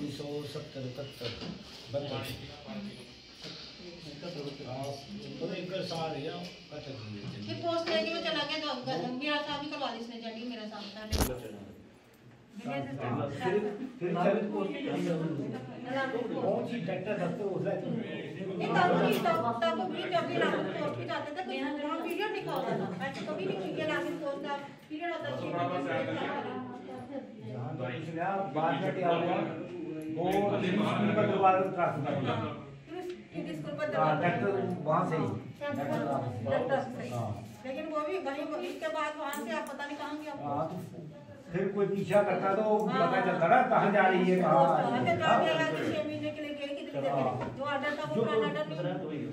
Post लेके वो चला गया तो मेरा काम ही करवा दी इसने जल्दी मेरा काम था कौन सी ट्रैक्टर रखते हो उसला तब भी जब भी रात पोस्ट भी जाते थे वहां पीरियड लिखा होता था ऐसे कभी नहीं हुई रात पोस्ट का पीरियड होता था बाद में क्या हुआ वो स्कूल का दोबारा ट्रांसफर किया स्कूल पर ट्रैक्टर वहां से ही लेकिन वो भी वहीं इसके बाद वहां से आप पता नहीं कहां गया फिर कोई पीछा करता तो पता चलता ना कहाँ जा रही है कहाँ 6 महीने के लिए गई कितनी देर जो ऑर्डर था वो पुराना ऑर्डर नहीं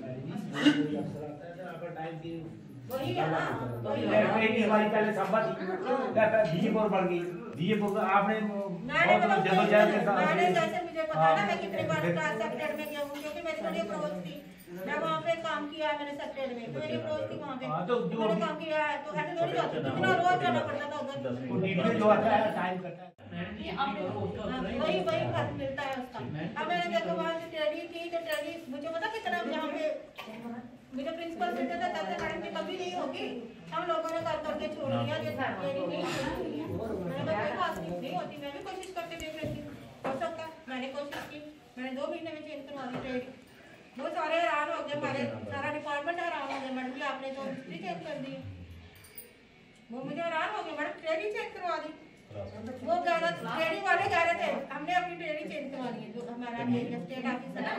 वही है ना हमारी पहले संभा थी डीएपुर बढ़ गई डीएपुर आपने जैसे मुझे पता ना मैं कितनी बार सेक्टर में गया हूँ क्योंकि मेरी थोड़ी अप्रोच थी मैं वहाँ पे काम किया है मैंने सेक्टर में तो मेरी अप्रोच थी वहाँ पे मैंने काम किया है तो ऐसे थोड़ी जाती कितना रोज जाना पड़ता था उधर जो आता है टाइम करता है वही खर्च मिलता है उसका अब मैंने देखा वहाँ से ट्रेडी थी तो ट्रेडी मुझे पता कितना यहाँ पे मुझे प्रिंसिपल से कहता था मैडम जी कभी नहीं होगी हम लोगों ने कर करके छोड़ दिया ये ट्रेडी नहीं मैंने कोई खास नहीं होती मैं भी कोशिश करके देख रही थी हो सकता मैंने कोशिश की मैंने 2 महीने में चेंज करवा दी ट्रेडी वो सारे हैरान हो गए हमारे सारा डिपार्टमेंट हैरान हो गया मैडम जी आपने तो हिस्ट्री चेंज कर दी वो मुझे हैरान हो गया मैडम ट्रेडी चेंज करवा दी वो ट्रेनिंग वाले कह रहे थे हमने अपनी ट्रेनिंग चेंज करवा दी है जो हमारा स्टेट ऑफिस है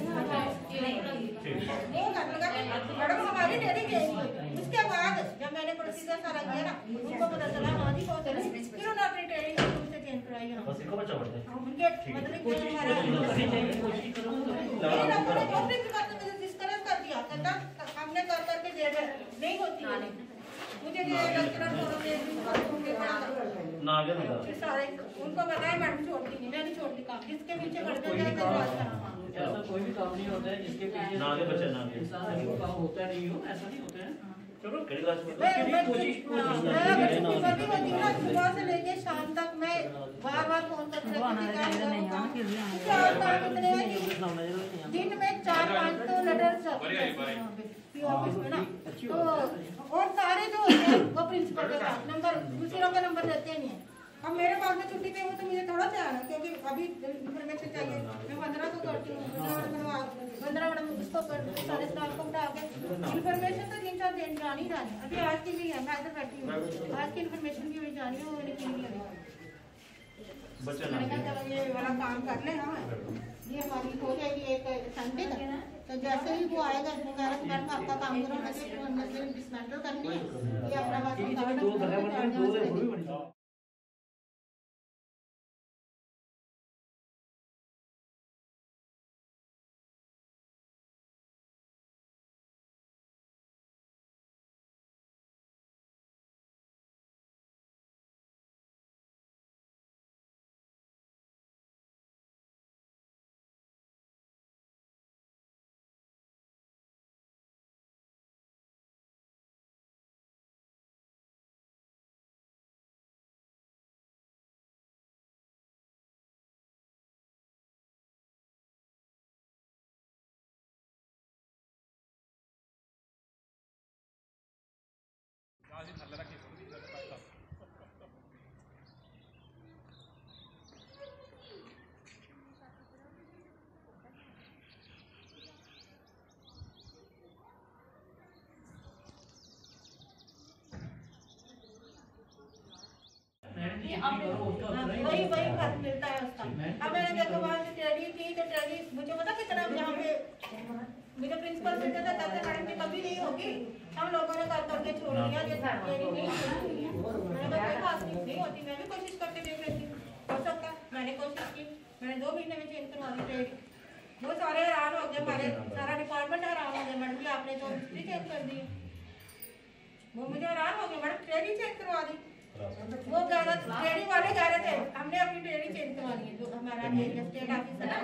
मैडम हमारी ट्रेनिंग चेंज हुई उसके बाद जब मैंने प्रोसीजर सारा किया ना उनको पता चला हाँ जी बहुत फिर उन्होंने अपनी ट्रेनिंग से चेंज करवाई उनके मतलब डिस्करेज कर दिया हमने कर करके दे रहे नहीं होती है मुझे सारे उनको बताया मैडम छोड़ती नहीं मैंने छोड़ दी काम जिसके पीछे बढ़ते जाए ऐसा कोई भी काम नहीं होता है जिसके पीछे नागे बच्चे नागे काम होता नहीं हो ऐसा नहीं होता है चलो सुबह से लेके शाम तक मैं बार फोन करते दिन में 4-5 तो लेटर ऑफिस में ना तो और सारे जो होते हैं वो प्रिंसिपल के पास नंबर दूसरों का नंबर देते नहीं है अब मेरे पास में छुट्टी पे हो तो मुझे थोड़ा सा आना क्योंकि अभी इन्फॉर्मेशन चाहिए मैं 15 को करती हूँ 15 मैडम उसको सारे स्टाफ को उठा के इन्फॉर्मेशन तो 3-4 दिन जानी जानी अभी आज की भी है मैं इधर बैठी हूँ आज की इन्फॉर्मेशन भी हुई जानी है वो लिखी नहीं है ये वाला काम कर ले हम ये हमारी हो जाएगी एक संडे तक तो जैसे ही वो आएगा मैडम आपका काम करो मशीन डिसमेंटल करनी है ये अपना बात वही खर्च मिलता है उसका अब मैंने देखा वहाँ से ट्रेडी थी तो ट्रेडी मुझे पता कितना यहाँ पे मुझे प्रिंसिपल से कहता था मैडम जी कभी नहीं होगी हम लोगों ने कर करके छोड़ दिया ये ट्रेडी नहीं मैंने कोई खास नहीं होती मैं भी कोशिश करके देख रही थी हो सकता मैंने कोशिश की मैंने 2 महीने में चेंज करवा दी ट्रेडी वो सारे हैरान हो गए हमारे सारा डिपार्टमेंट हैरान हो गया मैडम जी आपने तो हिस्ट्री चेंज कर दी वो मुझे हैरान हो गया मैडम ट्रेडी चेंज करवा दी वो ट्रेनिंग वाले कह रहे थे हमने अपनी ट्रेनिंग चेंज करवा दी है जो हमारा स्टेट ऑफिस है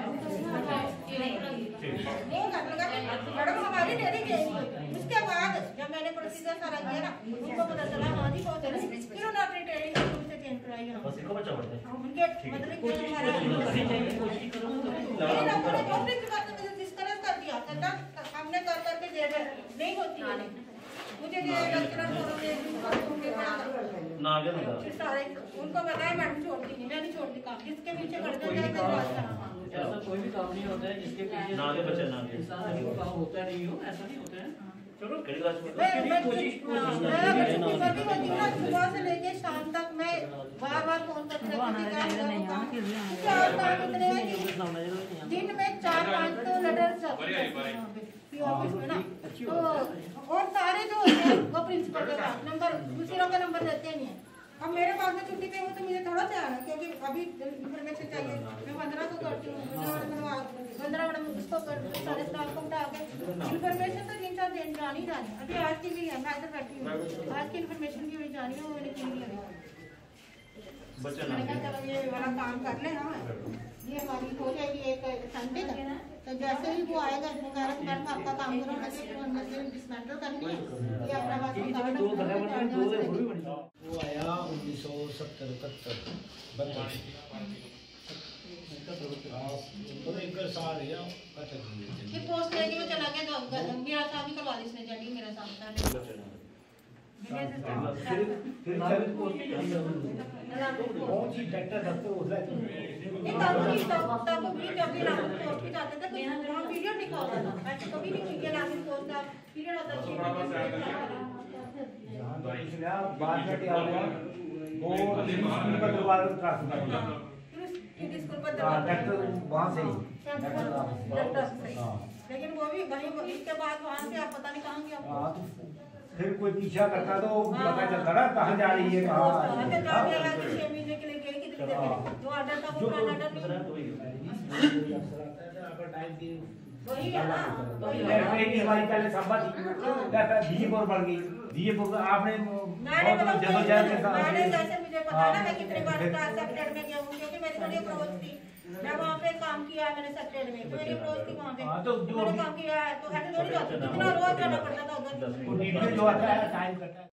मैडम हमारी ट्रेनिंग चेंज हुई उसके बाद जब मैंने प्रोसीजर सारा किया ना उनको पता चला हाँ जी बहुत फिर उन्होंने अपनी ट्रेनिंग से चेंज करवाई वही है बस इनको बच्चा पड़ता है उनके मतलब कि हमारा कोशिश करो नहीं ना मैंने जो प्रिंसिपल ने मुझे डिस्करेज कर दिया कहता हमने कर करके दे दे नहीं होती है मुझे ये लेक्चरर फोरम में ना आगे ना सारे उनको बताया मैडम छोड़ दी मैं नहीं छोड़ती काम जिसके पीछे कर देते हैं तो ऐसा कोई भी काम नहीं होता है जिसके पीछे ना आगे बच्चा ना आगे इंसान को काम होता नहीं हो ऐसा नहीं होता है चलो कड़ी क्लास में कोशिश सुबह से लेके शाम तक मैं बार फोन करती रहती दिन में 4-5 तो लेटर ऑफिस में ना तो और सारे जो होते हैं वो प्रिंसिपल के पास नंबर दूसरों का नंबर देते नहीं है अब मेरे पास में छुट्टी पे हो तो मुझे थोड़ा सा आना क्योंकि अभी इन्फॉर्मेशन चाहिए मैं 15 को करती हूँ 15 मैडम उसको सारे स्टाफ को उठा के इन्फॉर्मेशन तो 3-4 दिन जानी जानी अभी आज की भी है मैं इधर बैठी हूँ आज की इन्फॉर्मेशन भी हुई जानी है वो मैंने क्यों नहीं मैंने कहा चलो ये वाला काम कर ले हम ये हमारी हो जाएगी एक संडे तक तो जैसे ही वो आएगा मैडम आपका काम करो डिसमेंटल करनी है ये अपना बात वो आया 1970-72 एक साल या ये पोस्ट लेके वो चला गया तो मेरा काम ही करवा दी इसने जल्दी मेरा काम कर बहुत ही बेटर लगते हो तब भी जब भी राहुल पोस्ट पे जाते थे तो वहाँ पीरियड लिखा होता था ऐसे कभी नहीं किया राहुल पोस्ट का पीरियड होता था बाद में क्या हुआ वो स्कूल का दोबारा ट्रांसफर किया स्कूल पर वहाँ से ही लेकिन वो भी वहीं इसके बाद वहाँ से आप पता नहीं कहाँ गया फिर कोई पीछा करता तो पता चलता ना कहाँ जा रही है कहाँ 6 महीने के लिए गई कितनी देर जो ऑर्डर था वो ऑर्डर वही है ना हमारी पहले संभा थी बीजेपुर बढ़ गई बीजेपुर आपने मैंने जैसे मुझे पता ना मैं कितने बार सेक्टर में गया हूँ क्योंकि मेरी थोड़ी अप्रोच थी मैं वहाँ पे काम किया है मैंने सेक्टर में तो मेरी अप्रोच थी वहाँ पे मैंने काम किया है तो ऐसे थोड़ी जाती कितना रोज जाना पड़ता था उधर जो आता है टाइम करता है।